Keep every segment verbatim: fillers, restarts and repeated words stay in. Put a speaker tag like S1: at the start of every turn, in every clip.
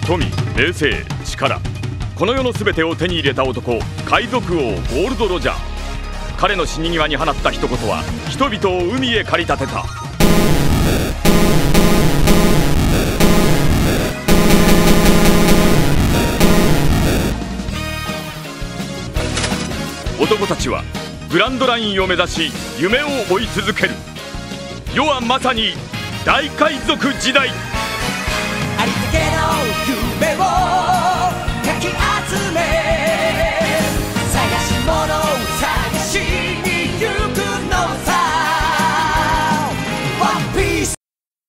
S1: 富、名声、力、この世の全てを手に入れた男、海賊王ゴールド・ロジャー。彼の死に際に放った一言は人々を海へ駆り立てた。男たちはグランドラインを目指し夢を追い続ける。世はまさに大海賊時代。
S2: ありったけの夢をかき集め、探し物を探しに行くのさ。ワンピース。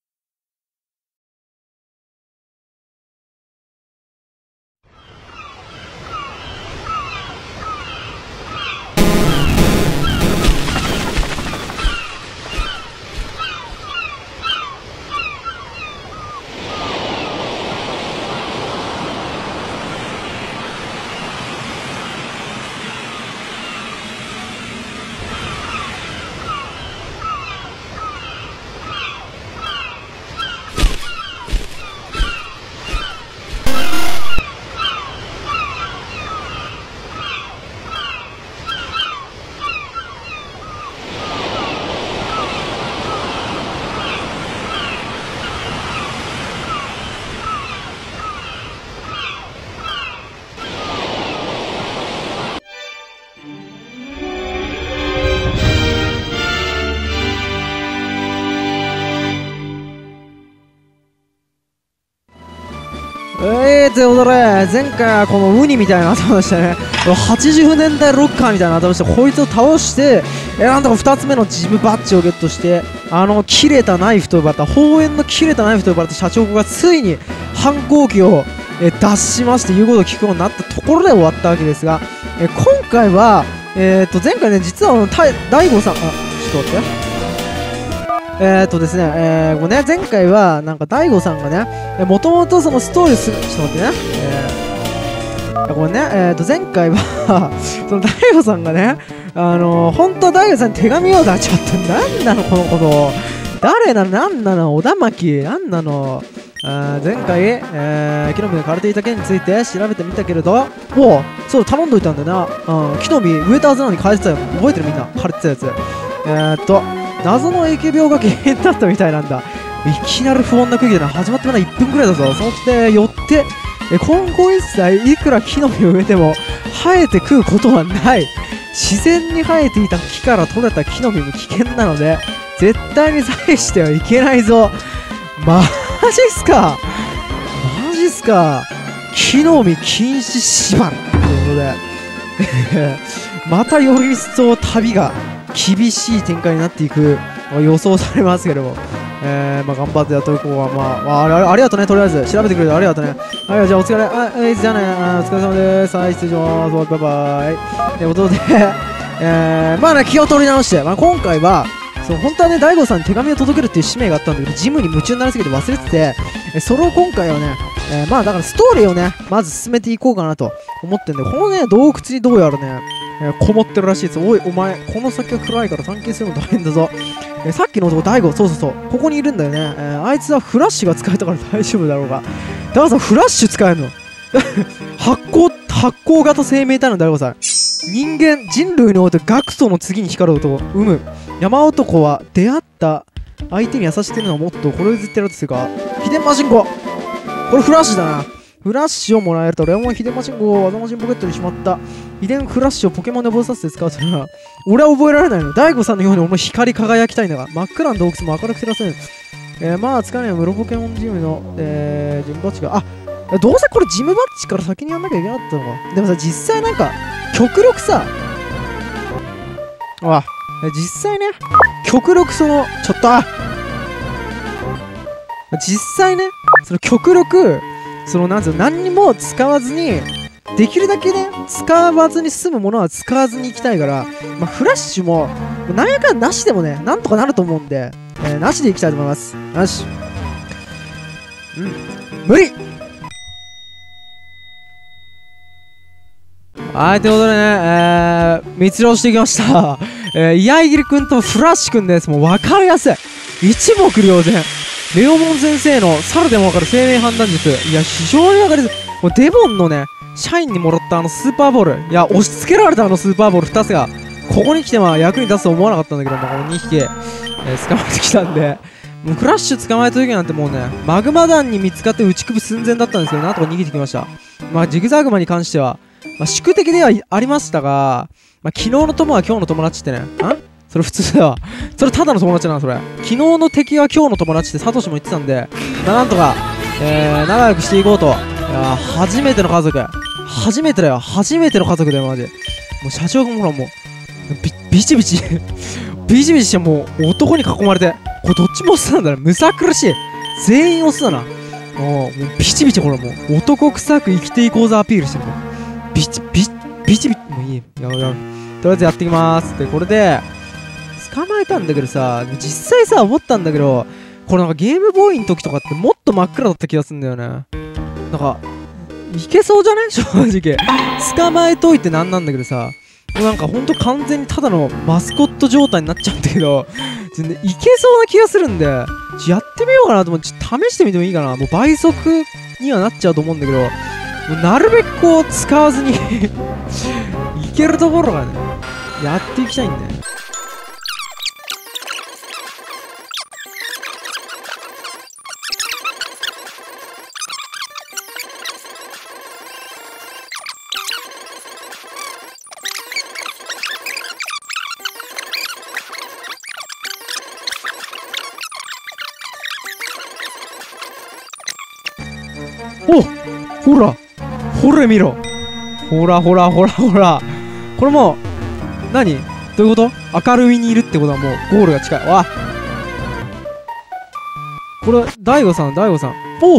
S3: えー、ということで、前回はこのウニみたいな頭してね、はちじゅうねんだいロッカーみたいな頭して、こいつを倒して、えー、なんとかふたつめのジムバッジをゲットして、あの、切れたナイフと呼ばれた、砲煙の切れたナイフと呼ばれた社長がついに反抗期を、えー、脱しまして言うことを聞くようになったところで終わったわけですが、えー、今回は、えー、と前回ね、実はあの大悟さん、あ、ちょっと待って。えーとですね、えー、これね、前回は、なんか、大悟さんがね、もともとそのストーリーする、ちょっと待ってね、えー、これね、えーと、前回は、その大悟さんがね、あのー、本当は大悟さんに手紙を出しちゃって、なんなの、このこと、誰なの、なんなの、小田巻、なんなの、あ前回、えー、木の実が枯れていた件について調べてみたけれど、おう、そう、頼んどいたんだよな、うん、木の実植えたはずなのに枯れてたよ、覚えてるみんな、枯れてたやつ。えーっと、謎の疫病が原因だったみたいなんだ。いきなり不穏な空気でな、始まってまだいっぷんくらいだぞ。そしてよってえ今後一切いくら木の実を植えても生えてくることはない。自然に生えていた木から取れた木の実も危険なので絶対に採してはいけないぞ。マジっすか、マジっすか。木の実禁止縛るということでまたより一層旅が厳しい展開になっていく予想されますけども、えー、まあ頑張ってやっていこうが、まあ、まあ、あれありがとうね、とりあえず調べてくれてありがとうね。はい、じゃあお疲れ、あ、えー、じゃあね、あお疲れ様です。はい、失礼します。バイバイ。ということで、えー、まあね、気を取り直して、まあ、今回はそう本当はね、大悟さんに手紙を届けるっていう使命があったんだけど、ジムに夢中になりすぎて忘れてて、えそれを今回はね、えー、まあだからストーリーをね、まず進めていこうかなと思ってんで、このね、洞窟にどうやらね、えー、こもってるらしいです。おい、お前、この先は暗いから探検するの大変だぞ。えー、さっきの男、大悟、そうそうそう、ここにいるんだよね。えー、あいつはフラッシュが使えたから大丈夫だろうが。大悟さん、フラッシュ使えるの発光、発光型生命体の大悟さん。人間、人類において学祖の次に光る男を生む。山男は出会った相手に優しくてるのをもっとこれを絶対やろうとするか。秘伝マシンコ、これフラッシュだな。フラッシュをもらえると、レモン秘伝マシンコを技マシンポケットにしまった。秘伝フラッシュをポケモンで覚えさせて使うとな。俺は覚えられないの。大悟さんのように俺も光り輝きたいんだが、真っ暗な洞窟も明るく照らせる。えー、まあ、つかねえ室ポケモンジムの、えー、ジムバッジが、あ、どうせこれジムバッジから先にやんなきゃいけなかったのか。でもさ、実際なんか、極力さ、あ、実際ね、極力その、ちょっと、実際ね、その極力、そのなんつうの、何にも使わずに、できるだけね、使わずに済むものは使わずにいきたいから、まあ、フラッシュも、なんやかんなしでもね、なんとかなると思うんで、えー、なしでいきたいと思います。なし。うん。無理。はい、ということでね、えー、密漁していきました。えー、居合切くんとフラッシュくんです。もう分かりやすい。一目瞭然。 レオモン先生の猿でもわかる生命判断術。いや、非常にわかりやすい。もうデボンのね、社員にもらったあのスーパーボール。いや、押し付けられたあのスーパーボールふたつが、ここに来ては役に立つと思わなかったんだけど、まあ、このにひき、えー、捕まえてきたんで、もうクラッシュ捕まえた時なんてもうね、マグマ弾に見つかって打ち首寸前だったんですけど、なんとか逃げてきました。まあ、ジグザグマに関しては、まあ、宿敵ではありましたが、まあ、昨日の友は今日の友達ってね、んそれ普通だわ。それただの友達なの、それ。昨日の敵は今日の友達ってサトシも言ってたんで、まあ、なんとか、えー、仲良くしていこうと。いやー、初めての家族。初めてだよ。初めての家族だよ、マジで。もう社長がほらもう、ビビチビチ、ビチビチしてもう男に囲まれて、これどっちもオスなんだね。むさ苦しい。全員オスだな。もう、もうビチビチほらもう、男臭く生きていこうぜアピールしてるもん。ビチビチ、ビチビチ、もういい。やばいやばい。とりあえずやっていきまーす。で、これで、捕まえたんだけどさ、実際さ、思ったんだけど、これなんかゲームボーイの時とかってもっと真っ暗だった気がするんだよね。なんか、いけそうじゃね正直。捕まえといてなんなんだけどさ、もうなんかほんと完全にただのマスコット状態になっちゃうんだけど、全然いけそうな気がするんで、ちょやってみようかなと思って、ちょっと試してみてもいいかな。もう倍速にはなっちゃうと思うんだけど、もうなるべくこう使わずにいけるところがね、やっていきたいんだよ。お、ほらほれ見ろ、ほらほらほらほら、これもう何どういうこと？明るみにいるってことはもうゴールが近い。わこれ大悟さん大悟さん、お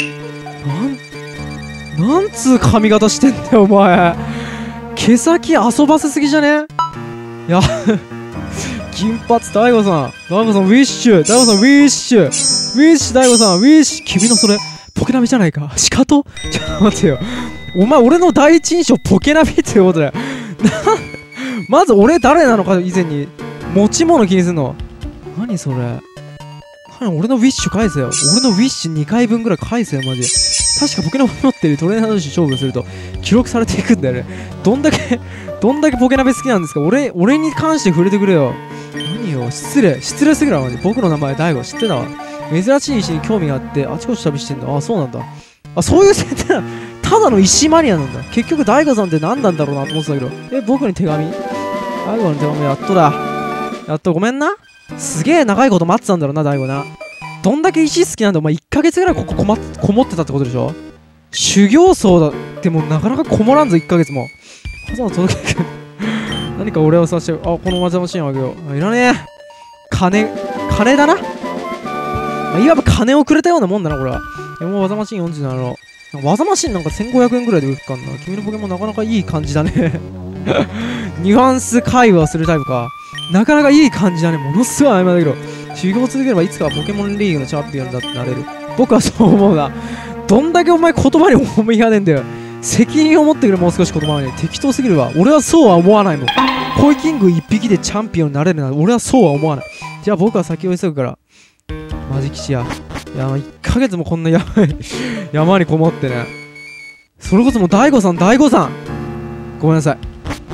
S3: なんなんつう髪型してんだよお前。毛先遊ばせすぎじゃね？いや金髪大悟さん大悟さんウィッシュ大悟さんウィッシュウィッシュ大悟さんウィッシュ、君のそれポケナビじゃないか。シカト？ちょっと待ってよ。お前、俺の第一印象ポケナビってことだよ。まず俺誰なのか以前に、持ち物気にすんの。何それ。何俺のウィッシュ返せよ。俺のウィッシュにかいぶんぐらい返せよ、マジで。確かポケナビ持ってるトレーナー同士勝負すると、記録されていくんだよね。どんだけ、どんだけポケナビ好きなんですか。俺、俺に関して触れてくれよ。何よ、失礼。失礼すぎるわ、マジ。僕の名前、大悟。知ってたわ。珍しい石に興味があってあちこち旅してんだ。あ、そうなんだ。あ、そういう設定なの。ただの石マニアなんだ。結局大悟さんって何なんだろうなと思ってたけど、え、僕に手紙？大悟の手紙やっとだ。やっとごめんな。すげえ長いこと待ってたんだろうな、大悟な。どんだけ石好きなんだお前。いっかげつぐらいこここ、ま、こもってたってことでしょ。修行僧だってもうなかなかこもらんぞいっかげつも。わざわざ届けて何か俺をさして、あ、このマジマシンあげよう。あ、いらねえ。金、金だな。まあ、いわば金をくれたようなもんだな、これは。でも、技マシンよんじゅうななの。技マシンなんかせんごひゃくえんぐらいで売るかんな。君のポケモンなかなかいい感じだね。ニュアンス会話するタイプか。なかなかいい感じだね。ものすごい曖昧だけど。修行を続ければいつかはポケモンリーグのチャンピオンだってなれる。僕はそう思うな。どんだけお前言葉に重みがねえんだよ。責任を持ってくれ、もう少し言葉はね。適当すぎるわ。俺はそうは思わないもん。コイキング一匹でチャンピオンになれるなら俺はそうは思わない。じゃあ僕は先を急ぐから。マジキシや。いや、いっかげつもこんなやばい山にこもってね。それこそもう大悟さん、大悟さんごめんなさい。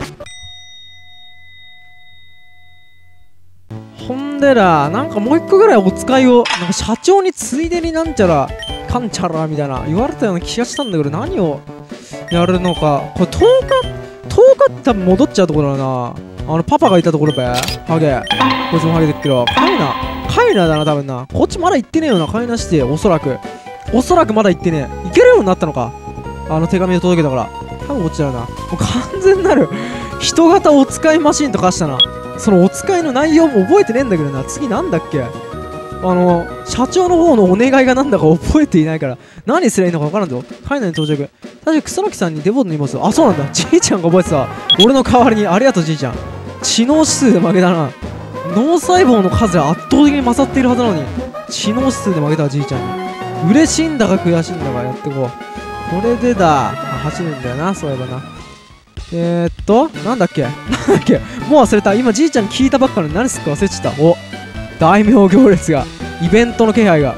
S3: ほんでら、なんかもう一個ぐらいお使いを、なんか社長についでになんちゃら、かんちゃらみたいな言われたような気がしたんだけど、何をやるのか。これとおか、とおかって多分戻っちゃうところだな。あのパパがいたところべ。ハゲ。こいつもハゲてっけど、カイナ。カイナだな、多分な。こっちまだ行ってねえよな、カイナして、おそらく。おそらくまだ行ってねえ。行けるようになったのか。あの手紙を届けたから。多分こっちだな。もう完全なる、人型お使いマシンとかしたな。そのお使いの内容も覚えてねえんだけどな。次なんだっけ。あの、社長の方のお願いがなんだか覚えていないから、何すればいいのか分からんぞ。カイナに到着。確か草薙さんにデボートにいます。あ、そうなんだ。じいちゃんが覚えてた。俺の代わりに、ありがとうじいちゃん。知能指数で負けたな。脳細胞の数で圧倒的に勝っているはずなのに、知能指数で負けたじいちゃんに。嬉しいんだか悔しいんだかやってこう。これでだ。あ、走るんだよな、そういえばな。えーっと、なんだっけなんだっけもう忘れた。今じいちゃんに聞いたばっかりに何すっか忘れちゃった。お、大名行列が、イベントの気配が。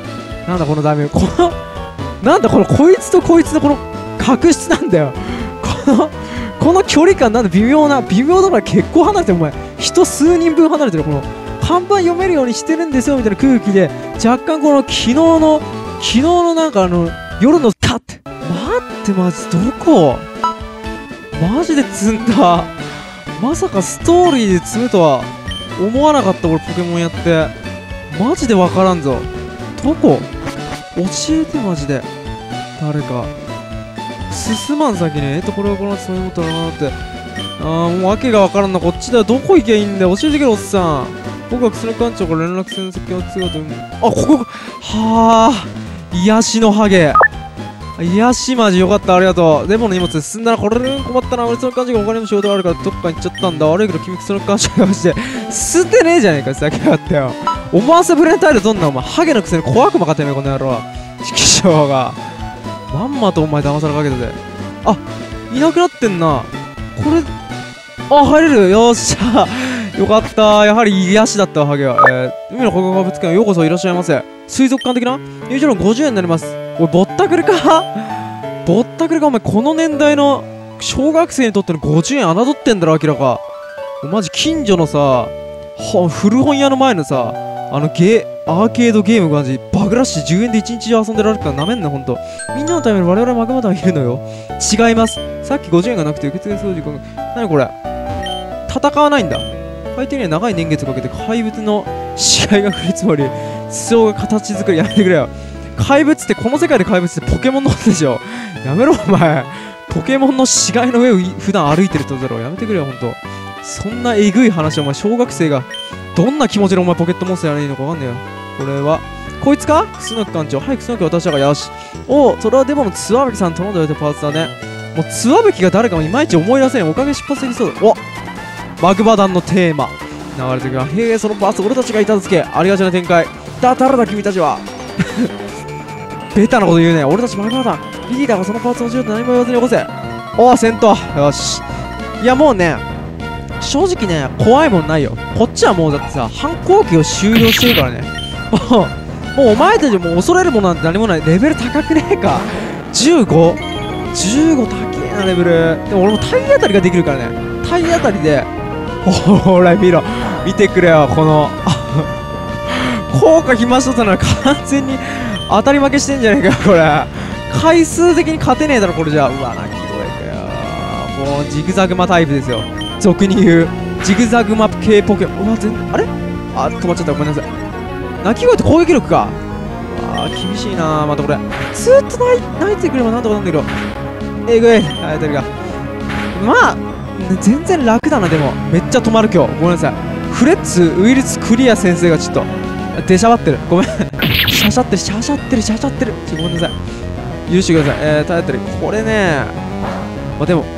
S3: なんだこのダメージ、このなんだこのこいつとこいつのこの確執なんだよ。このこの距離感なんだ、微妙な微妙だから結構離れてる、お前人数人分離れてる。この看板読めるようにしてるんですよみたいな空気で、若干この昨日の昨日のなんかあの夜のカッて待って、マジどこマジで積んだ。まさかストーリーで積むとは思わなかった。俺ポケモンやってマジで分からんぞ。どこ教えてマジで誰か。進まん先ね。えっとこれはこのそういうことだなって。あーもう訳が分からんな。こっちだよ。どこ行けばいいんだよ。教えてくれおっさん。僕は薬の館長から連絡先の先をつがと。あ、ここはあ癒しのハゲ。癒しマジよかった、ありがとう。でもの荷物進んだな。これ困ったな。俺その感じが他にも仕事があるからどっか行っちゃったんだ。悪いけど君その感じがして捨てねえじゃねえか。さっきあったよ。思わせぶれの態度どんなお前。ハゲのくせに怖くもかてめえこの野郎。指揮長がまんまとお前騙されかけたぜ。あ、いなくなってんな。これあ、入れる。よっしゃよかった。やはり癒しだったわハゲは。えー、海の保護物件へようこそいらっしゃいませ。水族館的な入場料ごじゅうえんになります。おいぼったくりかぼったくりか。お前この年代の小学生にとってのごじゅうえん侮ってんだろ明らか。マジ近所のさ古本屋の前のさあのゲーアーケードゲームがマジバグらしてじゅうえんでいちにち中遊んでられるからなめんなほんと。みんなのために我々マグマ団いるのよ。違います。さっきごじゅうえんがなくて受付する時間が。なにこれ戦わないんだ。相手には長い年月をかけて怪物の死骸が降り積もり裾が形作り。やめてくれよ。怪物ってこの世界で怪物ってポケモンのことでしょ。やめろお前。ポケモンの死骸の上を普段歩いてるってことだろ。やめてくれよほんと。そんなえぐい話お前小学生がどんな気持ちでお前ポケットモンスターやらいいのかわかんねえよ。これはこいつか楠木館長。早く楠木渡したからよし。おおそれはでものつわぶきさん頼んでおいたパーツだね。もうつわぶきが誰かもいまいち思い出せん。おかげ出発できそうだ。おマグマ団のテーマ流れてくる。へえそのパーツ俺たちがいただけ。ありがちな展開だ。誰だ君たちはベタなこと言うね。俺たちマグマ団リーダーがそのパーツを教えて何も言わずに起こせ。おお戦闘よし。いやもうね正直ね怖いもんないよ。こっちはもうだってさ反抗期を終了してるからね。もうもうお前たちもう恐れるものなんて何もない。レベル高くねえか。 じゅうご?じゅうご 高えなレベル。でも俺も体当たりができるからね。体当たりでほら見ろ見てくれよこの効果暇しとったのは完全に当たり負けしてんじゃねえかよこれ。回数的に勝てねえだろこれじゃあ。うわ泣き声かよ。もうジグザグマタイプですよ俗に言うジグザグマ系ポケモン。うわ全然あれあ止まっちゃったごめんなさい。鳴き声って攻撃力か。あー厳しいなまたこれずーっと泣い泣いてくればなんとかなんだけどえぐい泣いてるがまあ全然楽だな。でもめっちゃ止まる今日ごめんなさい。フレッツウイルスクリア先生がちょっと出しゃばってるごめんシャシャってるシャシャってるシャシャってるちょごめんなさい許してください。えー耐えてるこれねまあでも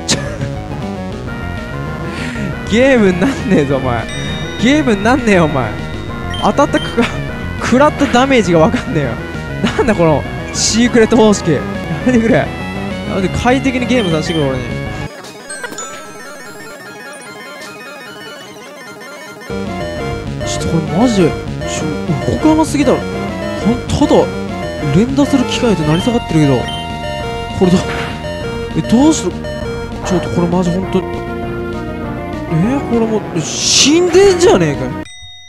S3: ゲームになんねえぞお前。ゲームになんねえよお前。当たったか食らったダメージがわかんねえよ。なんだこのシークレット方式やめてくれ。なんで快適にゲームさせてくれ俺に。ちょっとこれマジでちょ他甘すぎだろ。ほんただ連打する機械と成り下がってるけどこれだえどうするちょっとこれマジほんとえー、これもう死んでんじゃねえかよ。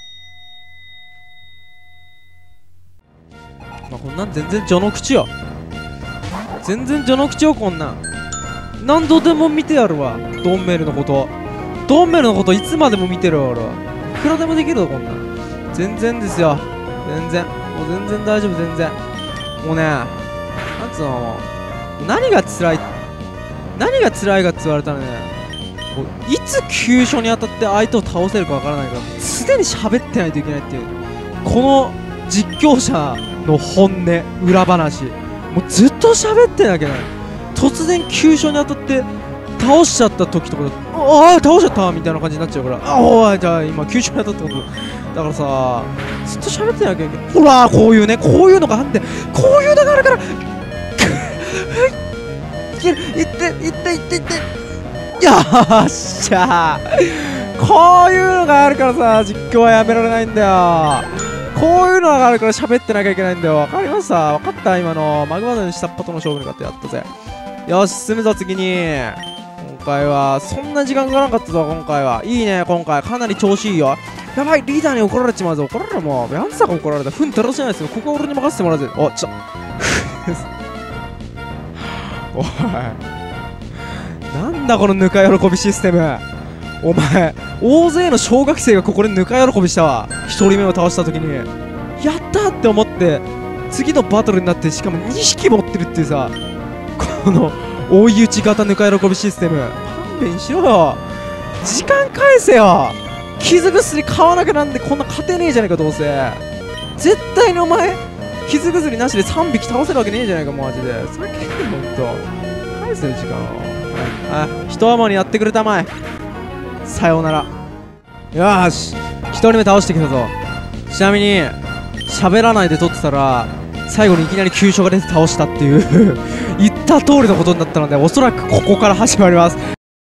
S3: まあこんなん全然序の口よ。全然序の口よこんなん。何度でも見てやるわドンメルのこと。ドンメルのこといつまでも見てるわ俺は。いくらでもできるわこんなん全然ですよ。全然もう全然大丈夫全然。もうねなんつうの何が辛い何が辛いかって言われたらねいつ急所に当たって相手を倒せるかわからないから常に喋ってないといけないっていうこの実況者の本音裏話もうずっと喋ってなきゃいけない。突然急所に当たって倒しちゃった時とかだとああ倒しちゃったみたいな感じになっちゃうからあおいじゃあ今急所に当たったことだからさずっと喋ってなきゃいけない。ほらこういうねこういうのがあってこういうのがあるからいけるいっていっていっていってよっしゃーこういうのがあるからさ実況はやめられないんだよ。 こういうのがあるから喋ってなきゃいけないんだよ。わかりました。わかった。今のマグマの下っ端との勝負に勝ってやったぜ。よし、進むぞ次に。今回はそんな時間かからなかったぞ。今回はいいね。今回かなり調子いいよ。やばい、リーダーに怒られちまうぞ。怒られるもん。やんさか怒られた。ふん、照らしないですよ。ここは俺に任せてもらうぜ。お、ちょおい、なんだこのぬか喜びシステム。お前、大勢の小学生がここでぬか喜びしたわ。一人目を倒した時にやったーって思って、次のバトルになって、しかもにひき持ってるっていうさ、この追い打ち型ぬか喜びシステム。勘弁しろよ。時間返せよ。傷薬買わなきゃなんでこんな勝てねえじゃねえか。どうせ絶対にお前傷薬なしでさんびき倒せるわけねえじゃないか。マジでさっきほんと返せよ時間を。あ、一余りやってくれたまえ。さようなら。よーし、一人目倒してきたぞ。ちなみに喋らないで取ってたら最後にいきなり急所が出て倒したっていう言った通りのことになったので、おそらくここから始まります。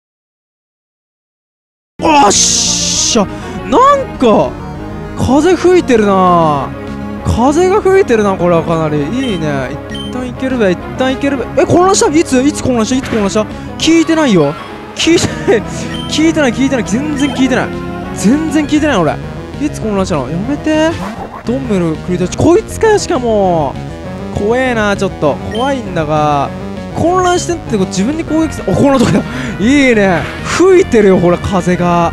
S3: おっしゃ、なんか風吹いてるな。風が吹いてるな。これはかなりいいね。一旦いけるべ、一旦いけるべ。え、混乱した。いついつ混乱したいつ混乱した聞いてないよ。聞いてない聞いてない聞いてない全然聞いてない全然聞いてない俺。いつ混乱したの。やめて。ドンメルクリトチ、こいつかよ。しかも怖えな。ちょっと怖いんだが、混乱してんって自分に攻撃する。お、このとこだ。いいね。吹いてるよほら風が。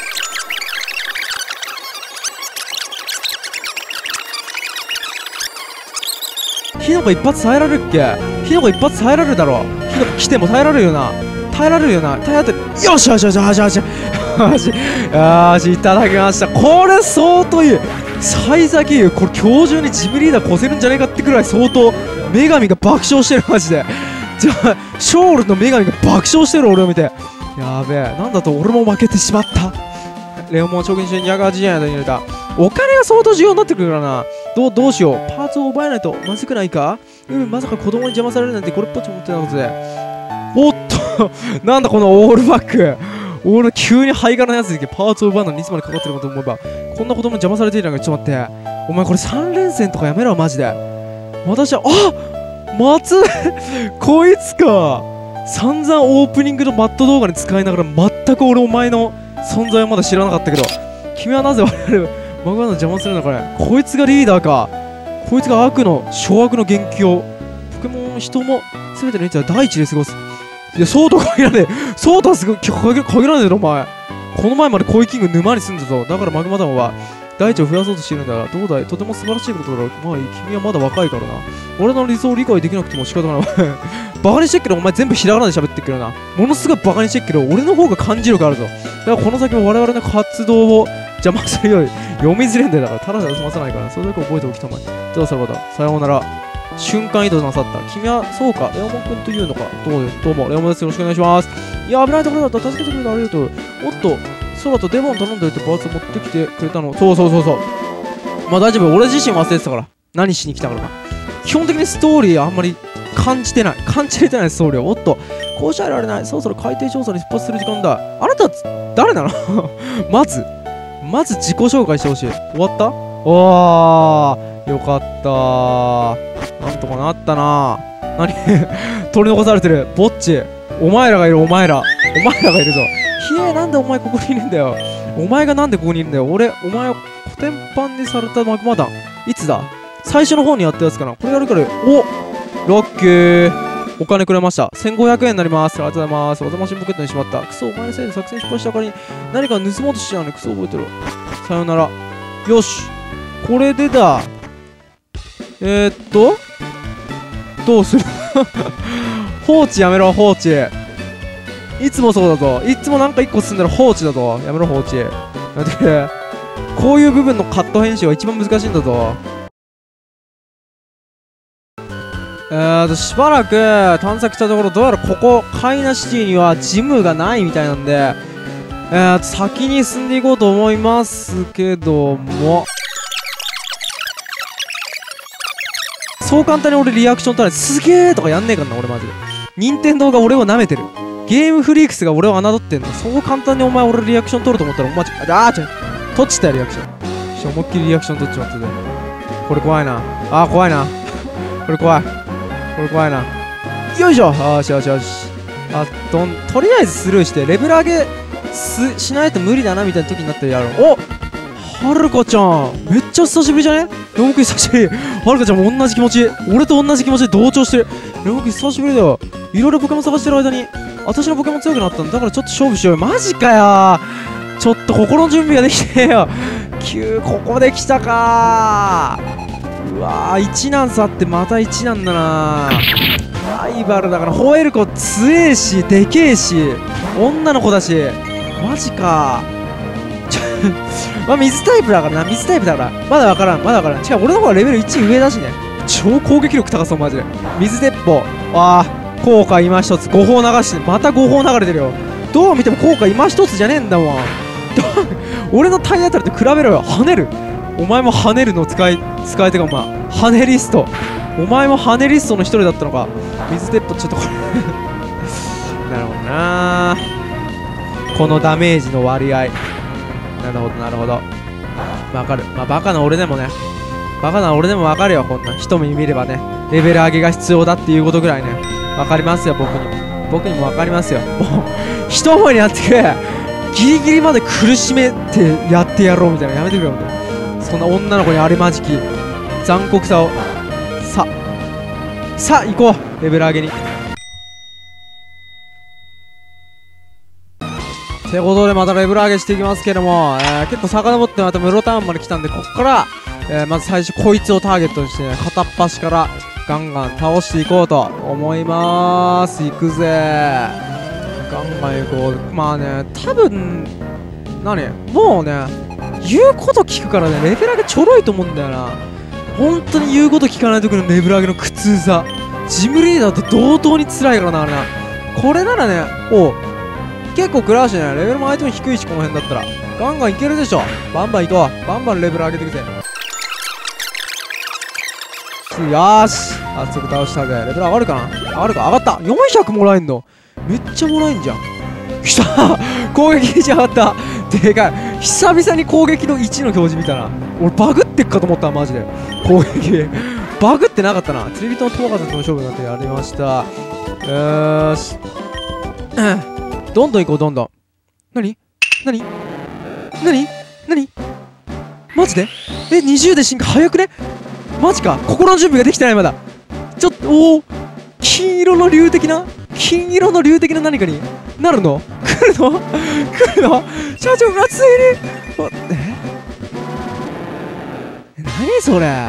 S3: 火の粉一発耐えられるっけ。火の粉一発耐えられるだろ。火の粉来ても耐えられるよな。耐えられるよな。耐えられてる。よしよしよしよしよしよしよし、いただきました。これ相当いい。幸先いい。これ今日中にジムリーダー越せるんじゃねえかってくらい相当女神が爆笑してる。マジで。じゃあショールの女神が爆笑してる俺を見て。やべえ、なんだと俺も負けてしまった。レオモン超限中にひゃくはちじゅうえんで入れた。お金が相当重要になってくるからな。どうどうしよう。パーツを奪えないとまずくないか。うん、まさか子供に邪魔されるなんてこれっぽっちも思ってなかったぜ。おっとなんだこのオールバック。俺急にハイガラのやつでパーツを奪うのにいつまでかかってるかと思えば、こんな子供に邪魔されているのか。ちょっと待って、お前これさん連戦とかやめろマジで。私はあ松こいつか。散々オープニングのマット動画に使いながら全く俺お前の存在はまだ知らなかったけど、君はなぜ我々マグマの邪魔するのかね。こいつがリーダーか。こいつが悪の諸悪の元気をポケモン人も全ての位置は第一で過ごす。いや、そうと限らねえ。そうとはすごい限限らねえだろお前。この前までコイキング沼に住んだぞ。だからマグマダムは大地を増やそうとしているんだが、どうだい。とても素晴らしいことだろう。まあいい、君はまだ若いからな。俺の理想を理解できなくても仕方ない。バカにしてっけどお前全部ひらがなで喋ってっけどな。ものすごいバカにしてっけど俺の方が感じ力あるぞ。だからこの先も我々の活動を邪魔するより読みづれんだよ。だからただじゃ済まさないから、それだけ覚えておきたまえ。どうさるかだ。さようなら。瞬間移動なさった。君はそうか、レオモン君というのか。どうもどうもレオモンです。よろしくお願いします。いや、危ないところだった。助けてくれてありがとう。おっと、空とデボン頼んでおいてパーツ持ってきてくれたの。そうそうそうそう。まあ大丈夫、俺自身忘れてたから。何しに来たからか。基本的にストーリーあんまり感じてない。感じれてないストーリーを。おっと、こうしゃいられない。そろそろ海底調査に出発する時間だ。あなた誰なのまずまず自己紹介してほしい。終わった？おー、よかったー。なんとかなったな。何取り残されてる。ぼっち。お前らがいる、お前ら。お前らがいるぞ。ひえ、なんでお前ここにいるんだよ。お前がなんでここにいるんだよ。俺、お前をコテンパンにされたマグマ団。いつだ？最初の方にやったやつかな。これやるから、おラッキー。お金くれました。せんごひゃくえんになります。ありがとうございます。おざましんポケットにしまった。クソ、お前のせいで作戦失敗したからに何か盗もうとしちゃうね。クソ、覚えてろ。さよなら。よし。これでだ。えー、っとどうする放置やめろ、放置。いつもそうだぞ。いつもなんかいっこ進んだら放置だぞ。やめろ、放置。やめてくれ。こういう部分のカット編集が一番難しいんだぞ。えーと、しばらく探索したところ、どうやらここ、カイナシティにはジムがないみたいなんで、えーと、先に進んでいこうと思いますけども、そう簡単に俺リアクション取らない。すげーとかやんねえかんな、俺マジで。任天堂が俺を舐めてる。ゲームフリークスが俺を侮ってんの。そう簡単にお前俺リアクション取ると思ったら、お前ちょ、あーちょ、取っちったよ、リアクション。思いっきりリアクション取っちまってて。 これ怖いな。あー怖いな。これ怖い。これ怖いな。よいしょ。よしよしよし。あとんとりあえずスルーしてレベル上げすしないと無理だなみたいな時になってやろう。おはるかちゃんめっちゃ久しぶりじゃね。レモンくん久しぶり。はるかちゃんも同じ気持ち、俺と同じ気持ちで同調してる。レモンくん久しぶりだよ。いろいろポケモン探してる間に私のポケモン強くなったんだ。だからちょっと勝負しようよ。マジかよ。ちょっと心の準備ができてよ。急ここで来たかー。うわーいちなん差ってまたいちなんだな。ライバルだから吠える子強えしでけえし女の子だしマジかちょまあ水タイプだからな。水タイプだからまだわからんまだわからん。しかも俺の方がレベルいち上だしね。超攻撃力高そうマジで。水鉄砲ああ効果今一つごほう流してまたごほう流れてるよ。どう見ても効果今一つじゃねえんだもん俺の体当たりと比べろよ。跳ねるお前も跳ねるの使い使い手がお前跳ねリストお前も跳ねリストの一人だったのか。水鉄砲ちょっとこれなるほどなこのダメージの割合。なるほどなるほどわかる。まあバカな俺でもねバカな俺でもわかるよ。こんな一目見ればねレベル上げが必要だっていうことぐらいねわかりますよ。僕にも僕にもわかりますよ。もう一思いになってくれ。ギリギリまで苦しめてやってやろうみたいなやめてくれよ。そんな女の子にあるまじき残酷さをささあ行こうレベル上げに。ってことでまたレベル上げしていきますけども、えー、結構遡ってまた室タウンまで来たんでここから、えー、まず最初こいつをターゲットにして、ね、片っ端からガンガン倒していこうと思いまーす。行くぜガンガン行こう。まあね多分何もうね言うこと聞くからねレベル上げちょろいと思うんだよな。本当に言うこと聞かない時のレベル上げの苦痛さジムリーダーと同等に辛いからなあれな。これならねおう結構食らうしねレベルも相手も低いしこの辺だったらガンガンいけるでしょ。バンバンいこうバンバンレベル上げてくぜ。よーし早速倒したぜ。レベル上がるかな上がるか上がったよんひゃくもらえんのめっちゃもらえんじゃん。きた攻撃値上がったでかい。久々に攻撃のいちの表示見たな。俺バグってっかと思ったマジで攻撃バグってなかったな。釣り人の友風との勝負になってやりました。よーしどんどん行こうどんどん。なになになになにマジでえにじゅうで進化早くねマジか。心の準備ができてないまだ。ちょっとおお金色の竜的な金色の竜的な何かになるの来るの来るの社長がついにえ何それ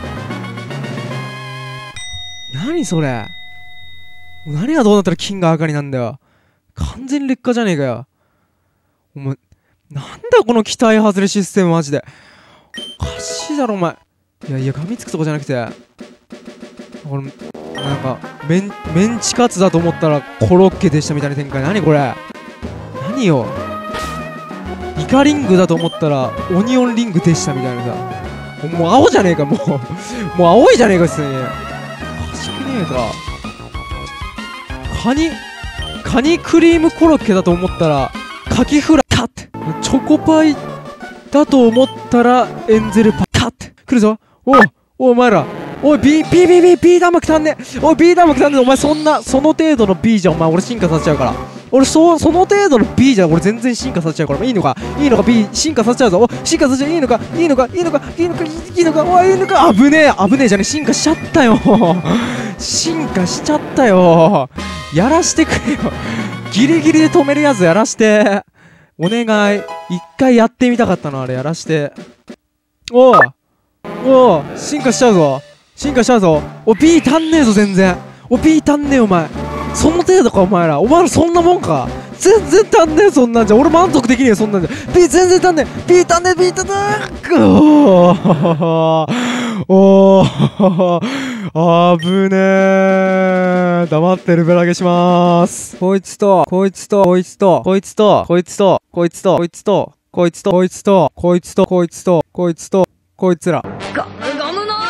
S3: 何それ何がどうなったら金が赤になんだよ。完全に劣化じゃねえかよお前。なんだこの期待外れシステムマジでおかしいだろお前。いやいや噛みつくとかじゃなくて俺なんかメンメンチカツだと思ったらコロッケでしたみたいな展開。何これ何よ。イカリングだと思ったらオニオンリングでしたみたいなさ。もう青じゃねえかもうもう青いじゃねえか普通に。おかしくねえか。カニカニクリームコロッケだと思ったらカキフライカット。チョコパイだと思ったらエンゼルパイカット。来るぞおうおうお前らおい B、B、B、B、B 弾幕足んねえ。おい B 弾幕足んねえ。お前そんなその程度の B じゃお前俺進化させちゃうから。俺そうその程度の B じゃ俺全然進化させちゃうから。いいのかいいのか B 進化させちゃうぞ。お進化させちゃういいのかいいのかいいのかいいのかいいのかおいいいのか。危ねえ危ねえじゃねえ進化しちゃったよ進化しちゃったよ。やらしてくれよギリギリで止めるやつやらしてお願い。一回やってみたかったのあれやらして。おうおう進化しちゃうぞ進化しちゃうぞ。お B 足んねえぞ全然。お B 足んねえお前。その程度かお前ら。お前らそんなもんか。全然足んねえそんなんじゃ。俺満足できねえそんなんじゃ。B 全然足んねえ B 足んねえ B 足んねえ。おーおー危ねえ。黙ってレベル上げしまーす。こいつとこいつとこいつとこいつとこいつとこいつとこいつとこいつとこいつとこいつとこいつとこいつとこいつら
S4: ゴムゴムの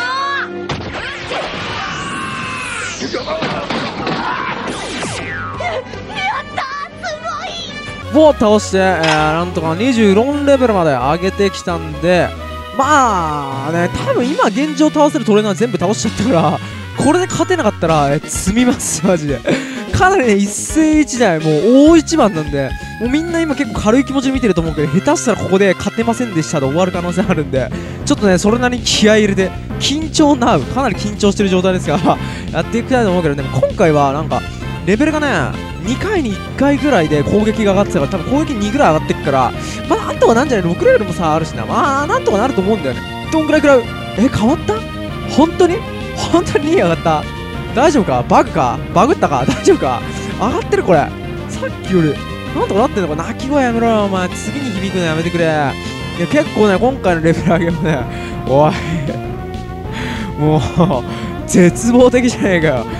S3: を倒して、えー、なんとかにじゅうよんレベルまで上げてきたんで、まあね、 多分今現状倒せるトレーナー全部倒しちゃったからこれで勝てなかったらえ積みますマジで。かなりね一世一代もう大一番なんで、もうみんな今結構軽い気持ちで見てると思うけど、下手したらここで勝てませんでしたで終わる可能性あるんで、ちょっとねそれなりに気合い入れて緊張なうかなり緊張してる状態ですからやっていきたいと思うけど、でも今回はなんかレベルがねにかいにいっかいぐらいで攻撃が上がってたから、多分攻撃にぐらい上がってくから、まあなんとかなんじゃない、ろくレベルもさあるしな、まあなんとかなると思うんだよね。どんぐらいくらいえ変わった、本当に本当にに上がった、大丈夫か、バグか、バグったか、大丈夫か、上がってるこれ、さっきよりなんとかなってんのか、泣き声やめろよお前、次に響くのやめてくれ。いや結構ね今回のレベル上げもね、おいもう絶望的じゃねえかよ。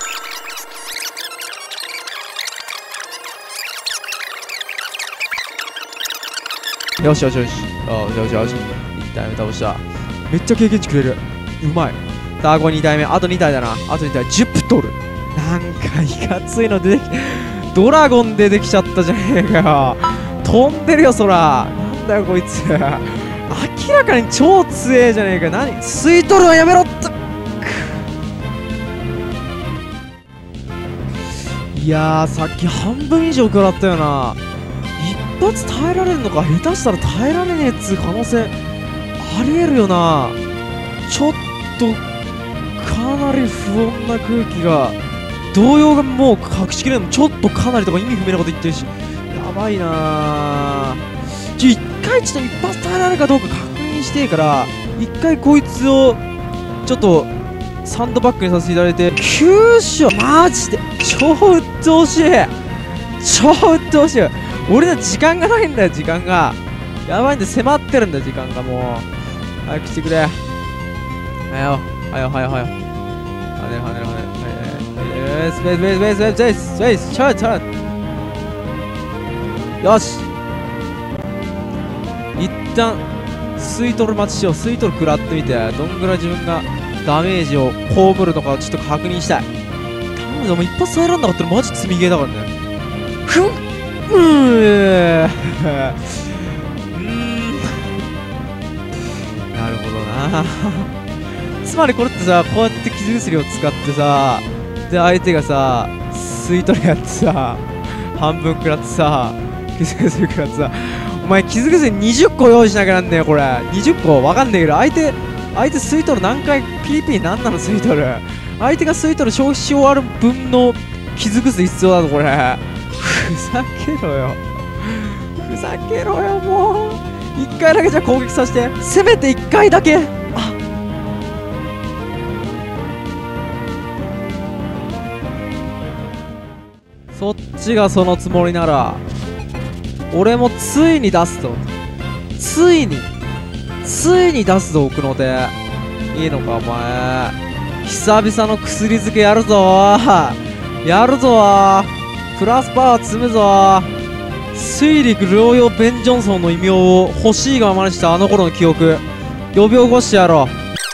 S3: よしよしよし、よしよしよし、いち体目倒した。めっちゃ経験値くれる、うまい。さあこれに体目、あとに体だな、あとに体、ジュピトル、なんかいかついの出てき、ドラゴン出てきちゃったじゃねえかよ。飛んでるよ空、なんだよこいつ明らかに超強えじゃねえか。何吸い取るのやめろって。いやーさっき半分以上食らったよな。一発耐えられるのか、下手したら耐えられねえっつう可能性ありえるよな。ちょっとかなり不穏な空気が、動揺がもう隠しきれないの、ちょっとかなりとか意味不明なこと言ってるし、やばいなー。ちょ一回ちょっと一発耐えられるかどうか確認してえから、一回こいつをちょっとサンドバッグにさせていただいて、急所マジで超鬱陶しい、超鬱陶しい。俺ら時間がないんだよ、時間がやばいんで、迫ってるんだよ時間が。もう早くしてくれ、はよはよはよはよ、はねるはねるはねる、はいはい、スペーススペーススペーススペーススペーススペース、チャーチャー、よし一旦吸い取る待ちしよう。吸い取る食らってみて、どんぐらい自分がダメージを被るのかちょっと確認したい。頼むぞ、もう一発耐えらんなかったらマジ積みゲーだからね。ふんうーんうーんなるほどなつまりこれってさ、こうやって傷薬を使ってさ、で相手がさ吸い取るやつさ半分食らってさ、傷薬食らってさ、お前傷薬にじゅっこ用意しなきゃなんねえよ。これにじゅっこわかんねえけど、相手相手吸い取る何回 ピーピー なんなの吸い取る、相手が吸い取る消費し終わる分の傷薬必要だぞこれ。ふざけろよふざけろよ、もういっかいだけじゃ攻撃させて、せめていっかいだけ。あそっちがそのつもりなら俺もついに出すぞ、ついについに出すぞ奥の手。いいのかお前、久々の薬漬けやるぞやるぞ、プラスパワー積むぞ。水陸両用ベン・ジョンソンの異名を欲しいがままにしたあの頃の記憶呼び起こしてやろ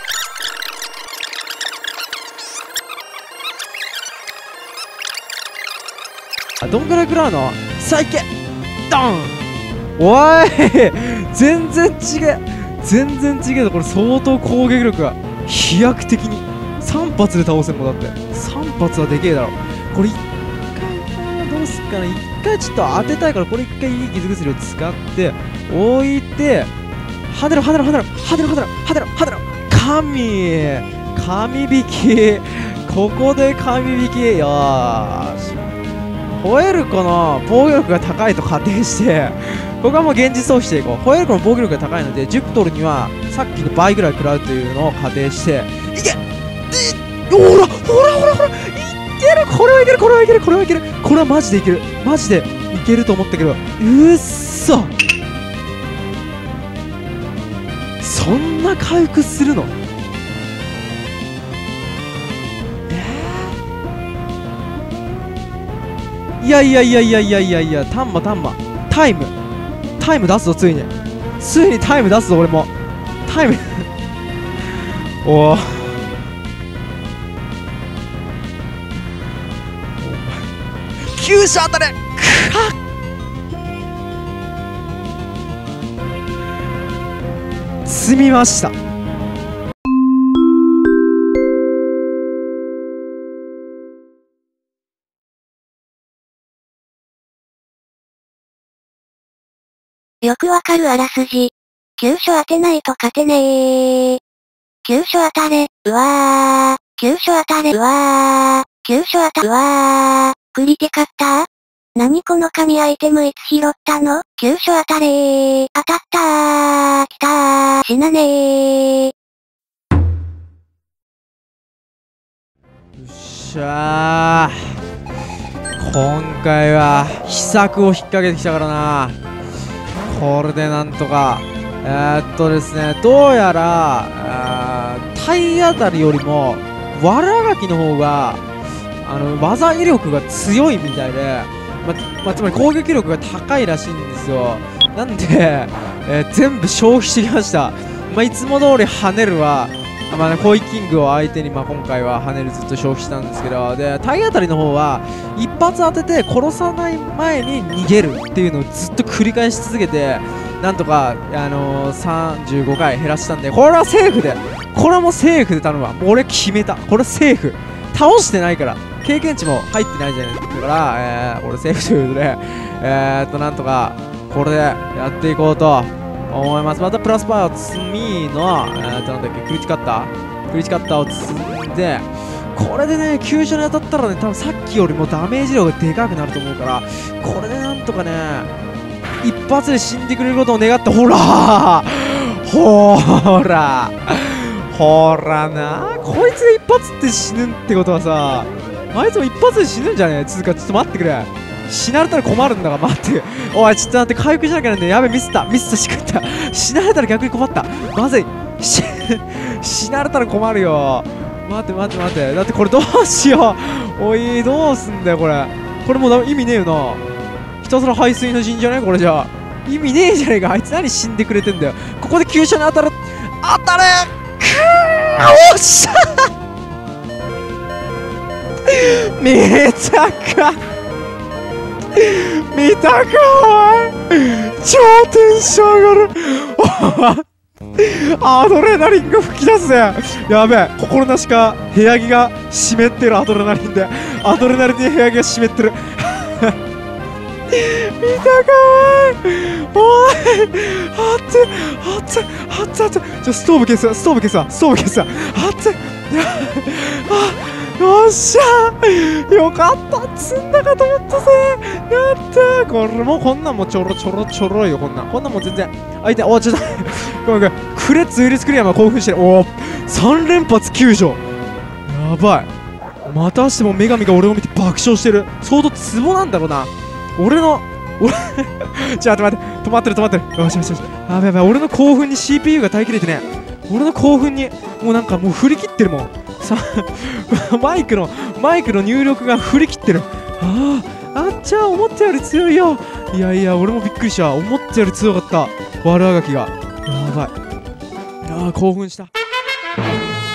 S3: う。どんくらい食らうの、さあいけドン、おい全然違え全然違えぞこれ。相当攻撃力が飛躍的にさん発で倒せるもんだって。さん発はでけえだろこれ。いっかいどうすっかな、いっかいちょっと当てたいから、これいっかいいい傷薬を使って置いて、はねろはねろはねろはねろはねろはねろはねろ、神神引き、ここで神引き、よーし。ホエルコの防御力が高いと仮定して、ここはもう現実逃避していこう。ホエルコの防御力が高いのでジュピトルにはさっきの倍ぐらい食らうというのを仮定して、いけ、ほらほらほらほら、いける、これはいける、これはいける、これはいける、これはマジでいける、マジでいけると思ったけど、うっそ、そんな回復するの。いやいやいやいやいやいやいや、タンマタンマ、タイムタイム出すぞ、ついについにタイム出すぞ俺も、タイムおお急所当たれ、くはっ積みました。
S4: よくわかるあらすじ。急所当てないと勝てねー。急所当たれ、うわー。急所当たれ、うわー。急所当た、うわー。クリティカッター？何この神アイテムいつ拾ったの？急所当たれー。当たったー。来たー。死なねー。よ
S3: っしゃー。今回は秘策を引っ掛けてきたからな。これでなんとかえー、っとですねどうやら体当たりよりもわらがきの方があの技威力が強いみたいで、ままつまり攻撃力が高いらしいんですよ。なんで、えー、全部消費してきました。まあ、いつも通り跳ねるはまあね、コイキングを相手に、まあ、今回は跳ねるずっと消費したんですけど、で体当たりの方は一発当てて殺さない前に逃げるっていうのをずっと繰り返し続けてなんとか、あのー、さんじゅうごかい減らしたんで、これはセーフでこれはもうセーフで頼むわ。もう俺決めた。これセーフ倒してないから経験値も入ってないじゃないですか、だから、えー、俺セーフということでえーっとなんとかこれでやっていこうと思います。またプラスパワーを積みの、えー、となんだっけクリチカッタークリチカッターを積んでこれでね急所に当たったらね多分さっきよりもダメージ量がでかくなると思うからこれでなんとかね一発で死んでくれることを願ってほらほらほらなこいつが一発って死ぬってことはさあいつも一発で死ぬんじゃねえつうかちょっと待ってくれ死なれたら困るんだから待っておいちょっと待って回復しなきゃなんだよやべミスったミスったしくった死なれたら逆に困ったまずい死なれたら困るよ待って待って待ってだってこれどうしようおいどうすんだよこれこれもう意味ねえよなひたすら排水の陣じゃねこれじゃ意味ねえじゃねえかあいつ何死んでくれてんだよここで急所に当たる当たれくーおっしゃめちゃか見たかおい超テンション上がるアドレナリンが吹き出すぜやべえ心なしか部屋着が湿ってるアドレナリンでアドレナリンで部屋着が湿ってる見たかおいおいあっつあっつあっつあっつじゃストーブ消すストーブ消すわストーブ消すわあっつあよっしゃよかった積んだかと思ったぜやったこれもうこんなんもちょろちょろちょろいよこんなんこんなんもう全然相手おちょっとごめんごめんクレッツウイルスクリアマー興奮してるおおさん連発救助やばいまたしても女神が俺を見て爆笑してる相当ツボなんだろうな俺の俺ちょっと待って止まってる止まってるよしよしよしやばいやばい俺の興奮に シーピーユー が耐えきれてね俺の興奮にもうなんかもう振り切ってるもんさマイクのマイクの入力が振り切ってるあああっちゃ思ったより強いよいやいや俺もびっくりした思ったより強かった悪あがきがやばいああ興奮した